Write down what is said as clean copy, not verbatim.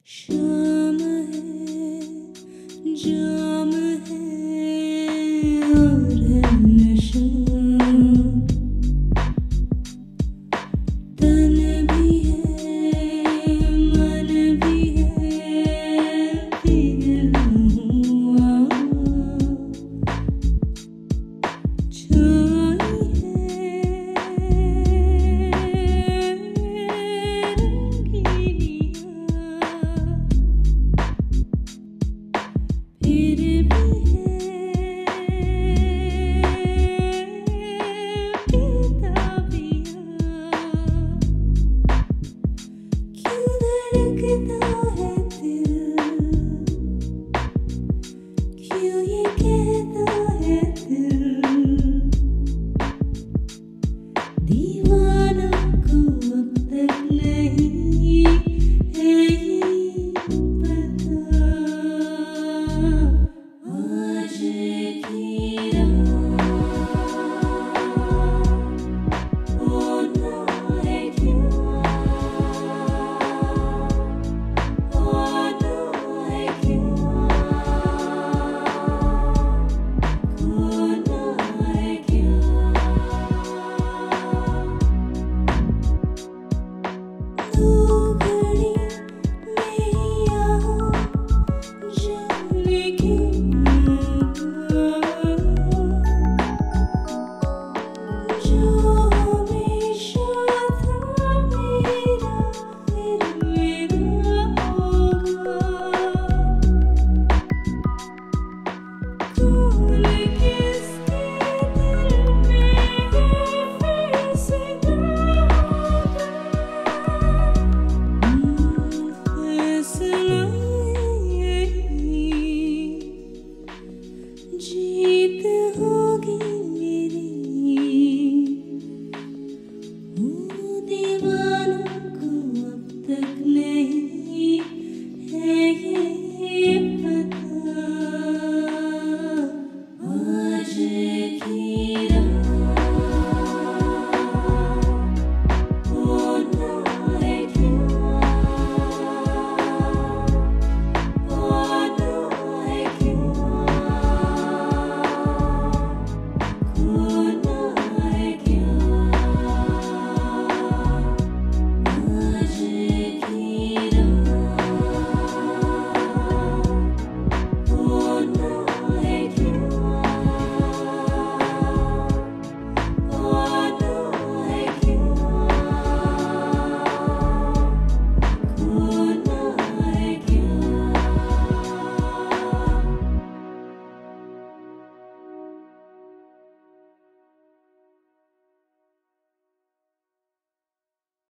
शाम है, जाम है और है नशा, तन भी है मन भी है, पिघला हुआ छाई है रंगीनिया, फिर भी है बेताबिया, क्यों धड़कता है दिल, क्यों ये कहता है दिल, दीवाना को अब तक नहीं है ये पता, आज की रात होना है क्या, होना है क्या, खोना है क्या। दो घड़ी में ही यहाँ जाने क्यों लगा, जो हमेशा था मेरा फिर मेरा होगा, कौन किसके दिल में है फैसला होगा, फैसला यही जीत होगी मेरी, दीवानों को अब तक नहीं